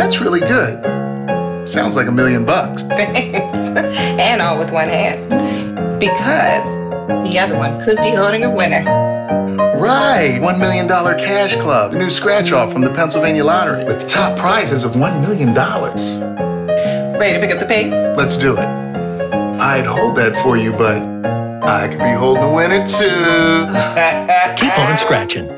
That's really good. Sounds like $1 million. Thanks. And all with one hand. Because the other one could be holding a winner. Right, $1 million Cash Club, the new scratch-off from the Pennsylvania Lottery, with top prizes of $1 million. Ready to pick up the pace? Let's do it. I'd hold that for you, but I could be holding a winner too. Keep on scratching.